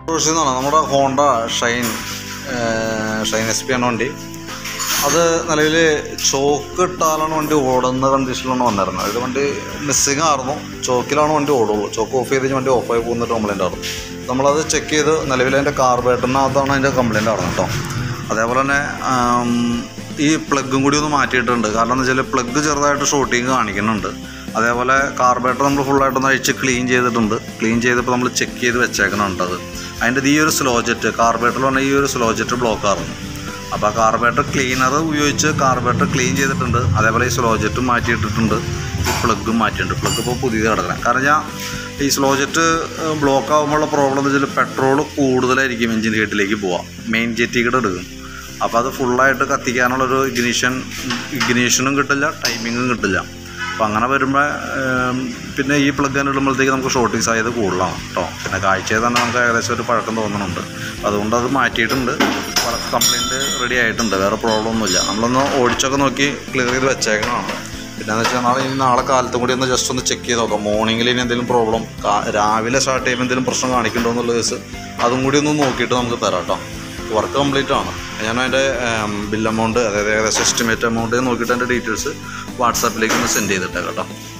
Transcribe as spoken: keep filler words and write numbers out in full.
എന്നാണ് നമ്മുടെ Honda Shine Shine S P ആണ് വണ്ടി. അത് നിലവിൽ ചോക്ക് ഇട്ടാലാണ് വണ്ടി ഓടുന്ന കണ്ടീഷനിലാണ് വന്നിരുന്നത്. ഇത് വണ്ടി മിസ്സിങ് ആയിരുന്നു. ചോക്കിലാണ് വണ്ടി ഓടുള്ളൂ. ചോക്ക് ഓഫ് ചെയ്ത് വണ്ടി ഓഫായി പോകുന്ന കംപ്ലൈൻ്റ് ആയിരുന്നു. നമ്മളത് ചെക്ക് ചെയ്ത് നിലവിൽ അതിൻ്റെ കാർബറേറ്ററിനകത്താണ് അതിൻ്റെ കംപ്ലൈൻ്റ് ആയിരുന്നു കേട്ടോ. അതേപോലെ തന്നെ ഈ പ്ലഗും കൂടി ഒന്ന് മാറ്റിയിട്ടുണ്ട്. കാരണം എന്ന് വെച്ചാൽ പ്ലഗ് ചെറുതായിട്ട് ഷോർട്ടിങ് കാണിക്കുന്നുണ്ട്. അതേപോലെ കാർബറേറ്റർ നമ്മൾ ഫുള്ളായിട്ടൊന്ന് അഴിച്ച് ക്ലീൻ ചെയ്തിട്ടുണ്ട്. ക്ലീൻ ചെയ്തപ്പോൾ നമ്മൾ ചെക്ക് ചെയ്ത് വെച്ചേക്കണുണ്ട്. അത് അതിൻ്റെ ഈ ഒരു സ്ലോ ജെറ്റ് കാർബറേറ്ററിൽ പറഞ്ഞാൽ ഈ ഒരു സ്ലോ ജെറ്റ് ബ്ലോക്ക് ആയിരുന്നു. അപ്പോൾ ആ കാർബറേറ്റർ ക്ലീനർ ഉപയോഗിച്ച് കാർബറേറ്റർ ക്ലീൻ ചെയ്തിട്ടുണ്ട്. അതേപോലെ ഈ സ്ലോ ജെറ്റും മാറ്റിയിട്ടിട്ടുണ്ട്. ഈ പ്ലഗും മാറ്റിയിട്ടുണ്ട്. പ്ലഗ് ഇപ്പോൾ പുതിയത് കിടക്കണം. കാരണം ഞാൻ ഈ സ്ലോ ജെറ്റ് ബ്ലോക്ക് ആകുമ്പോഴുള്ള പ്രോബ്ലം എന്ന് വെച്ചാൽ പെട്രോൾ കൂടുതലായിരിക്കും എഞ്ചിൻ ഹീറ്റിലേക്ക് പോവാം. മെയിൻ ജെറ്റിക്കൂടെ എടുക്കും. അപ്പോൾ അത് ഫുള്ളായിട്ട് കത്തിക്കാനുള്ളൊരു ഇഗ്നീഷൻ ഇഗ്നീഷനും കിട്ടില്ല, ടൈമിങ്ങും കിട്ടില്ല. അപ്പോൾ അങ്ങനെ വരുമ്പോൾ പിന്നെ ഈ പ്ലഗ് ഇടുമ്പോഴത്തേക്ക് നമുക്ക് ഷോർട്ടിങ് സാധ്യത കൂടുതലാണ് കേട്ടോ. പിന്നെ കാഴ്ചയിൽ തന്നെ നമുക്ക് ഏകദേശം ഒരു പഴക്കം തോന്നുന്നുണ്ട്. അതുകൊണ്ട് അത് മാറ്റിയിട്ടുണ്ട്. കംപ്ലയിൻറ്റ് റെഡി ആയിട്ടുണ്ട്. വേറെ പ്രോബ്ലം ഒന്നുമില്ല. നമ്മളൊന്ന് ഓടിച്ചൊക്കെ നോക്കി ക്ലിയർ ചെയ്ത് വെച്ചേക്കണതാണ്. പിന്നെയെന്ന് വെച്ചാൽ നാളെ ഇനി നാളെ കാലത്തും കൂടി ഒന്ന് ജസ്റ്റ് ഒന്ന് ചെക്ക് ചെയ്ത് നോക്കാം. മോർണിംഗിൽ ഇനി എന്തെങ്കിലും പ്രോബ്ലം രാവിലെ സ്റ്റാർട്ട് ചെയ്യുമ്പോൾ എന്തെങ്കിലും പ്രശ്നം കാണിക്കുന്നുണ്ടോ എന്നുള്ള കേസ് അതും കൂടി ഒന്ന് നോക്കിയിട്ട് നമുക്ക് തരാം കേട്ടോ. വർക്ക് കംപ്ലീറ്റ് ആണ്. ഞാൻ അതിൻ്റെ ബിൽ എമൗണ്ട്, അതായത് ഏകദേശം എസ്റ്റിമേറ്റ് എമൗണ്ട് നോക്കിയിട്ട് അതിൻ്റെ ഡീറ്റെയിൽസ് വാട്സാപ്പിലേക്ക് ഒന്ന് സെൻഡ് ചെയ്തിട്ടേക്കാം കേട്ടോ.